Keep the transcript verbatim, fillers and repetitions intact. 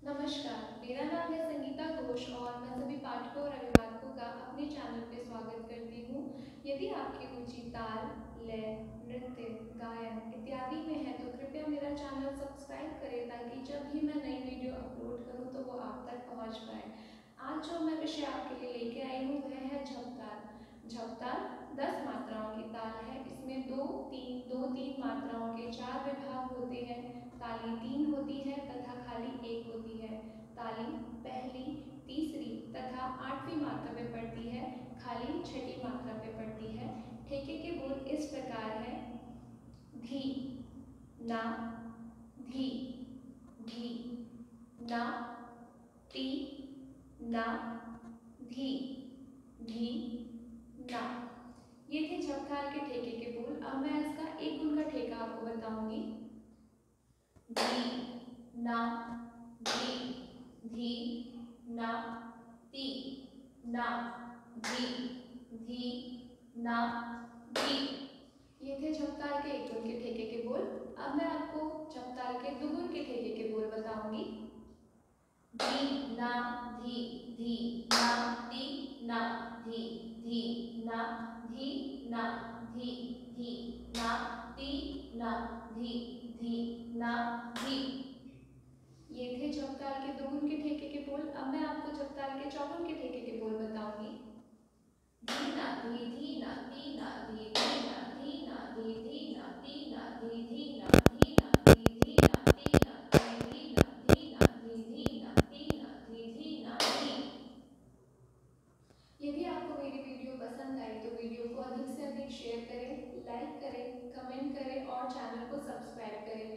नमस्कार, मेरा नाम है संगीता घोष और मैं सभी पाठकों और अभिभावकों का अपने चैनल पे स्वागत करती हूँ। यदि आपकी रुचि ताल, लय, नृत्य, गायन इत्यादि में है तो कृपया मेरा चैनल सब्सक्राइब करें ताकि जब भी मैं नई वीडियो अपलोड करूँ तो वो आप तक पहुँच पाए। आज जो मैं विषय आपके लिए लेके आई हूँ वह है झपताल। झपताल दस मात्राओं की ताल है। इसमें दो तीन दो तीन मात्राओं के चार विभाग होते हैं। ताली तीन होती है तथा खाली एक होती है। ताली पहली, तीसरी तथा आठवीं मात्रा पे पड़ती है, खाली छठी मात्रा पे पड़ती है। ठेके के बोल इस प्रकार है: धी, ना, धी, धी, ना, ती, ना, धी, धी, ना। ये थे झपताल के ठेके के बोल। अब मैं इसका एक गुण का ठेका आपको बताऊंगी। धी, ना, धी, धी, ना, ती, ना, धी, धी, ना, धी। ये थे झपताल के एक गुण के ठेके के बोल। अब मैं आपको झपताल के दो गुण के ठेके के बोल बताऊंगी। धी, ना, धी, धी, ना, ती, ना, धी, धी, ना, धी, ना, धी, धी, ना, ती, ना, धी, धी, ना, धी। ये थे झपताल के दो गुण के ठेके के बोल। अब मैं आपको झपताल के चौगुन के ठेके के बोल बताऊंगी। धी, ना, धी, धी, ना, ती, ना, धी, धी, ना, धी, ना, धी, धी, ना, ती, ना, धी, धी, ना, धी, ना, धी, धी, ना, ती, ना, धी, धी, ना, धी, ना, धी, धी, ना, ती, ना, धी, धी, ना, धी। यदि आपको मेरी वीडियो पसंद आई तो वीडियो को अधिक से अधिक शेयर करें, लाइक करें, कमेंट करें और चैनल को सब्सक्राइब करें।